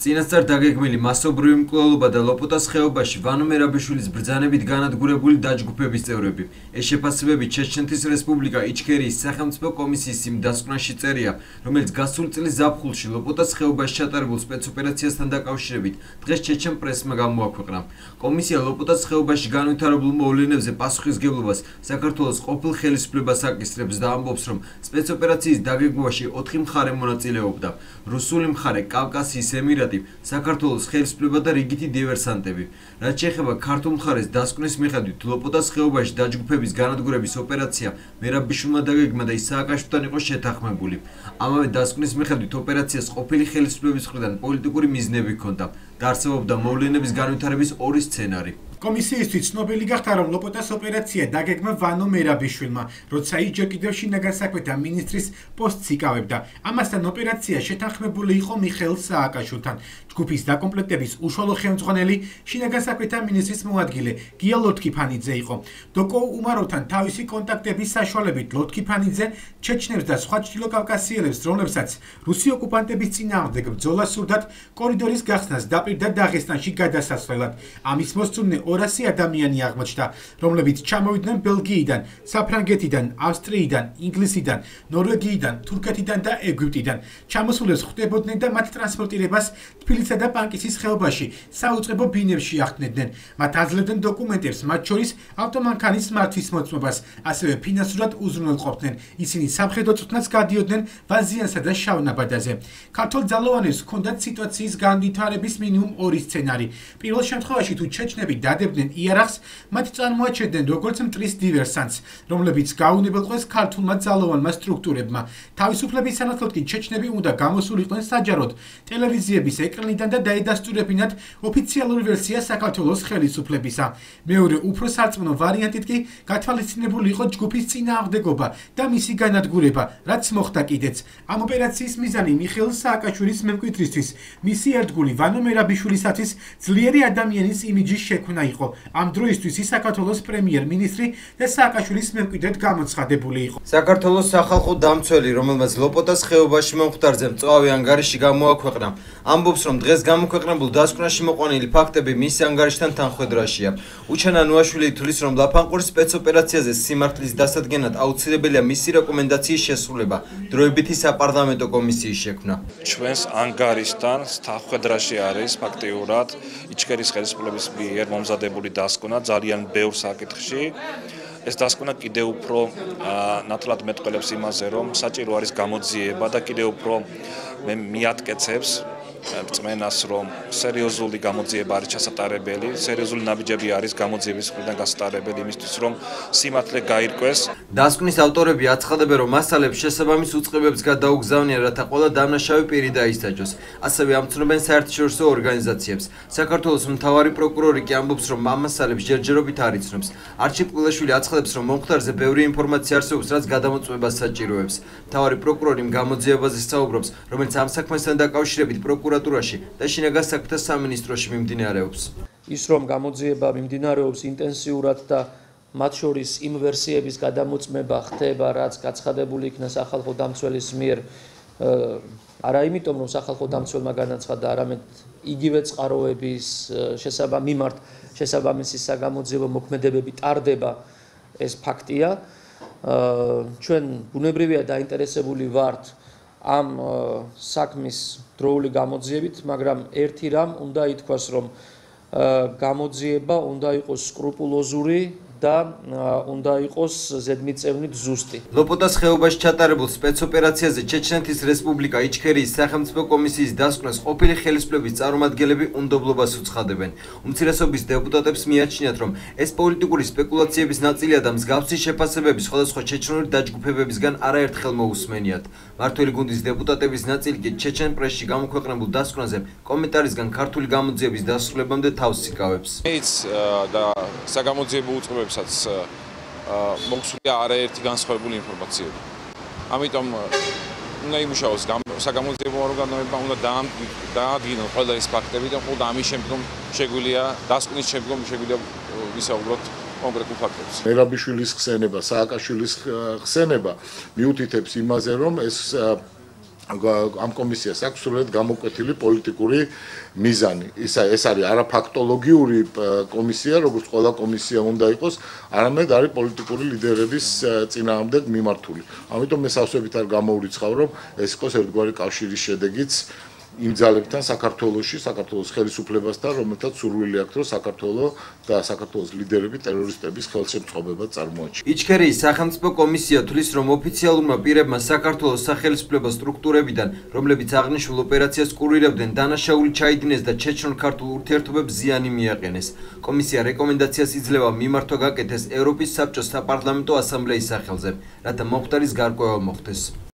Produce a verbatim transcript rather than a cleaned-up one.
წინასწარ დაგეგმილი მასობრივი მკვლელობა და ლოპოტას ხეობაში ვანო მერაბიშვილის ბრძანებით განადგურებული დაჯგუფების წევრები. ეს შეფასებები ჩეჩნეთის რესპუბლიკა იჩქერიის სახელმწიფო კომისიის იმ დასკვნაში წერია, რომელიც გასული წლის ზაფხულში ლოპოტას ხეობაში ჩატარებულ სპეცოპერაციასთან დაკავშირებით დღეს ჩეჩენ პრესმა გამოაქვეყნა. კომისია ლოპოტას ხეობაში განვითარებულ მოვლენებზე პასუხისმგებლობას საქართველოს ყოფილ ხელისუფლებას აკისრებს და ამბობს, რომ სპეცოპერაციის დაგეგმვაში ოთხი მხარე მონაწილეობდა. რუსული მხარე, კავკასიის ემირატი, საქართველოს ხელისუფლება და რიგითი დივერსანტები. რაც შეეხება ქართულ მხარეს დასკვნის მიხედვით, ლოპოტას ხეობაში დაჯგუფების განადგურების ოპერაცია მერაბიშვილმა დაგეგმა და ის სააკაშვილთან იყო შეთანხმებული. ამავე დასკვნის მიხედვით ოპერაციას ყოფილი ხელისუფლების მხრიდან პოლიტიკური მიზნები ჰქონდა და არსებობდა მოვლენების განვითარების ორი სცენარი. კომისიისთვის ცნობილი გახდა, რომ ლოპოტას ოპერაცია დაგეგმა ვანო მერაბიშვილმა, როცა ის ჯერ კიდევ შინაგან საქმეთა მინისტრის პოსტს იკავებდა. ამასთან ოპერაცია შეთანხმებული იყო მიხეილ სააკაშვილთან. ჯგუფის დაკომპლექტების უშუალო ხელმძღვანელი შინაგან საქმეთა მინისტრის მოადგილე გია ლოთქიფანიძე იყო. დოკო უმაროვთან თავისი კონტაქტების საშუალებით ლოთქიფანიძე ჩეჩნებს და სხვა ჩრდილოკავკასიელებს, რომლებსაც რუსი ოკუპანტების წინააღმდეგ ბრძოლა სურდათ, კორიდორის გახსნას დაპირდა დაღესტანში გადასასვლელად. ამის მოსწონნე ორასი ადამიანი აღმოჩნდა, რომლებიც ჩამოვიდნენ ბელგიიდან, საფრანგეთიდან, ავსტრიიდან, ინგლისიდან, ნორვეგიიდან, თურქეთიდან და ეგვიპტიდან. ჩამოსულებს ხვდებოდნენ და მათ ტრანსპორტირებას თბილისსა და პანკისის ხეობაში საუწყებო ბინებში ახდნედნენ. მათ აძლევდნენ დოკუმენტებს, მათ შორის ავტომანქანის მართვის მოწმობას, ასევე ფინანსურად უზრუნველყოფდნენ. ისინი სამხედრო წვრთნას გადიოდნენ ვაზიანსა და შავნაბადაზე. ქართულ ძალოვანებს ჰქონდათ სიტუაციის განვითარების მინიმუმ ორი სცენარი. პირველ შემთხვევაში თუ ჩეჩნები დადებდნენ იარაღს, მათ წარმოაჩენდნენ როგორც მტრის დივერსანტს, რომლებიც გაუნებელყვეს ქართულმა ძალოვანმა სტრუქტურებმა. თავისუფლების სანაცვლოდ კი ჩეჩნები უნდა გამოსულიყვნენ საჯაროდ ტელევიზიების ეკრანიდან და დაედასტურებინათ ოფიციალური ვერსია საქართველოს ხელისუფლებისა. მეორე უფრო სარწმუნო ვარიანტით კი გათვალისწინებული იყო ჯგუფის წინააღმდეგობა და მისი განადგურება, რაც მოხდა კიდეც. ამ ოპერაციის მიზანი მიხეილ სააკაშვილის მემკვიდრისთვის, მისი ერთგული ვანო მერაბიშვილისათვის ძლიერი ადამიანის იმიჯის შექმნა იყო. ამ დროისთვის ის საქართველოს პრემიერ-მინისტრი და სააკაშვილის მემკვიდრედ გამოცხადებული იყო. საქართველოს სახალხო დამცველი, რომელმაც ლოპოტას ხეობაში მომხდარზე მწვავე ანგარიში გამოაქვეყნა, ამბობს, რომ დღეს გამოქვეყნებულ დასკვნაში მოყვანილი ფაქტები მის ანგარიშთან თანხვედრაშია. უჩანა ნუაშვილი თვლის, რომ ლაფანყურის სპეცოპერაციაზე სიმართლის დასადგენად აუცილებელია მისი რეკომენდაციის შესრულება, დროებითი საპარლამენტო კომისიის შექმნა. ჩვენს ანგარიშთან თანხვედრაში არის ფაქტიურად იჩქერის ხელისუფლების მიერ მომზადებული დასკვნა ძალიან ბევრ საკითხში. ეს დასკვნა კიდევ უფრო ნათლად მეტყველებს იმაზე, რომ საჭირო არის გამოძიება და კიდევ უფრო მიატკეცებს რწმენას, რომ სერიოზული გამოძიება არის ჩასატარებელი, სერიოზული ნაბიჯები არის გამოძიების მხრიდან გასატარებელი იმისთვის, რომ სიმართლე გაირკვეს. დასკვნის ავტორები აცხადებენ, რომ მასალებს შესაბამის უწყებებს გადაუგზავნიან, რათა ყველა დამნაშავე პირი დაისაჯოს. ასევე ამცნობენ საერთაშორისო ორგანიზაციებს. საქართველოს მთავარი პროკურორი კი ამბობს, რომ ამ მასალებს ჯერჯერობით არ იცნობს. არჩილ ყვილაშვილი აცხადებს, რომ მომხდარზე ბევრი ინფორმაცია არსებობს, რაც გადამოწმებას საჭიროებს. მთავარი პროკურორი იმ გამოძიებაზე საუბრობს, რომელიც ამ საქმესთან დაკავშირებით პროკურორ და შინაგან საქმეთა სამინისტროში მიმდინარეობს. ის რომ გამოძიება მიმდინარეობს ინტენსიურად და მათ შორის იმ ვერსიების გადამოწმება ხდება, რაც გაცხადებული იქნა სახალხო დამცველის მიერ, არა იმიტომ, რომ სახალხო დამცველმა განაცხადა, არამედ იგივე წყაროების შესაბამისად შესაბამისი საგამოძიებო მოქმედებები ტარდება, ეს ფაქტია. ჩვენ ბუნებრივია დაინტერესებული ვართ ამ საქმის დროული გამოძიებით, მაგრამ ერთი რამ უნდა ითქვას, რომ გამოძიება უნდა იყოს სკრუპულოზური და უნდა იყოს ზედმიწევნით ზუსტი. ლოპოტას ხეობაში ჩატარებულ სპეცოპერაციაზე ჩეჩნეთის რესპუბლიკა იჩქერიის სახელმწიფო კომისიის დასკვნას ყოფილი ხელისუფლების წარმომადგენლები უნდობლობას უცხადებენ. უმცირესობის დეპუტატებს მიაჩნიათ, რომ ეს პოლიტიკური სპეკულაციების ნაწილია და მსგავსი შეფასებები სხვადასხვა ჩეჩნური დაჯგუფებებისგან არაერთხელ მოусმენიათ. მართველი გუნდის დეპუტატების ნაწილი კი ჩეჩენ პრესში გამოქვეყნებულ დასკვნაზე კომენტარისგან ქართული გამოძიების დასრულებამდე თავს იკავებს. და საგამოძიებო უწყებებსაც მოგვსულია არაერთი განსხვავებული ინფორმაციები. ამიტომ უნდა იმუშაოს საგამოძიებო ორგანოებმა, უნდა დაადგინონ ყველა ეს ფაქტები და მხოლოდ ამის შემდგომ შეგვიძლია დასკვნის შემდგომ შეგვიძლია ვისაუბროთ კონკრეტულ ფაქტებს. მერაბიშვილის ხსენება, სააკაშვილის ხსენება მიუთითებს იმაზე, რომ ეს ამ კომისიას აქვს სრულად გამოკვეთილი პოლიტიკური მიზანი. ის ეს არის არა ფაქტოლოგიური კომისია, როგორც ყველა კომისია უნდა იყოს, არამედ არის პოლიტიკური ლიდერების წინააღმდეგ მიმართული. ამიტომ მე სავსებით არ გამოურიცხავ, რომ ეს იყოს ერთგვარი კავშირის შედეგიც იმ ძალებთან საქართველოში, საქართველოს ხელისუფლებასთან, რომელთაც სურვილი აქვს, რომ საქართველო და საქართველოს ლიდერები ტერორისტების ხელშემწყობებად წარმოაჩინოს. იჩქერიის სახელმწიფო კომისია თვლის, რომ ოფიციალურმა პირებმა საქართველოს სახელისუფლების სტრუქტურებიდან, რომლებიც აღნიშნულ ოპერაციას კურირებდნენ, დანაშაული ჩაიდინეს და ჩეჩნურ-ქართულ ურთიერთობებს ზიანი მიაყენეს. კომისია რეკომენდაციას იძლევა მიმართვა გაკეთდეს ევროპის საბჭოს საპარლამენტო ასამბლეის სახელზე, რათა მომხდარის გარკვევა მოხდეს.